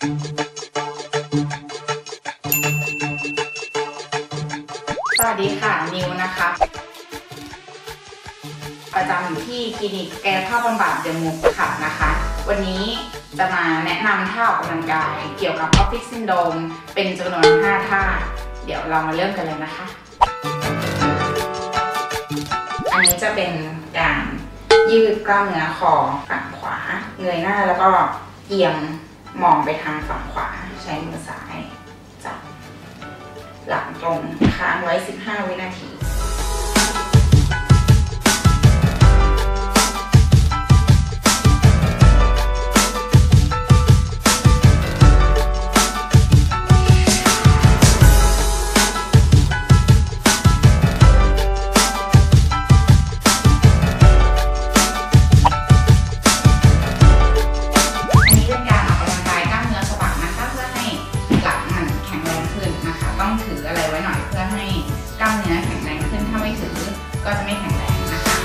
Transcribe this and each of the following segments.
สวัสดีค่ะนิวนะคะประจำอยู่ที่คลินิกแก้ท่าบำบัดเดอะมุกค่ะนะคะ วันนี้จะมาแนะนำท่าออกกำลังกายเกี่ยวกับออฟฟิศซินโดรมเป็นจำนวน5ท่าเดี๋ยวเรามาเริ่มกันเลยนะคะอันนี้จะเป็นการยืดกล้ามเนื้อคอฝั่งขวาเงยหน้าแล้วก็เอียงมองไปทางฝั่งขวาใช้มือซ้ายจับหลังตรงค้างไว้15วินาทีกล้ามเนื้อแข็งแรงขึ้นถ้าไม่ถือก็จะไม่แข็งแรงนะคะ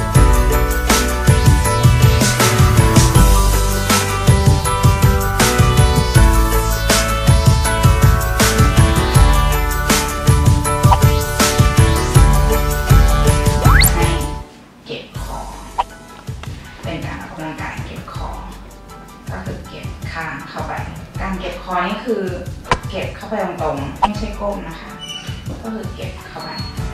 ให้เก็บคอเป็นการออกกำลังกายเก็บคอก็คือเก็บข้างเข้าไปการเก็บคอนี่คือเก็บเข้าไปตรงๆไม่ใช่ก้มนะคะก็คือเก็บเข้าไป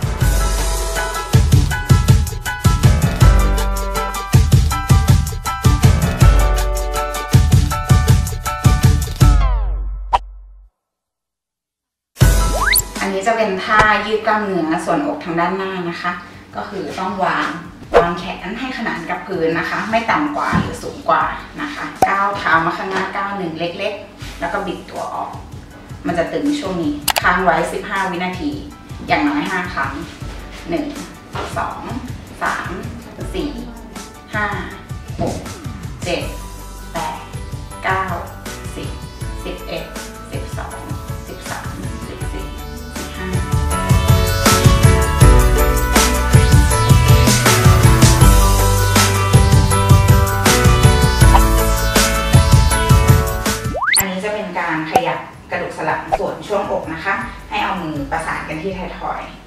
อันนี้จะเป็นท่ายืดกล้ามเนื้อส่วนอกทางด้านหน้านะคะก็คือต้องวางแขนให้ขนานกับพื้นนะคะไม่ต่ำกว่าหรือสูงกว่านะคะก้าวเท้ามาข้างหน้าก้าวหนึ่งเล็กๆแล้วก็บิดตัวออกมันจะตึงช่วงนี้ค้างไว้15วินาทีอย่างน้อย5ครั้ง1 2 3 4 5 6 7 8 9 10 11 12 13 14 15จะเป็นการขยับกระดูกสันหลังส่วนช่วงอกนะคะให้เอามือประสานกันที่ท้ายทอย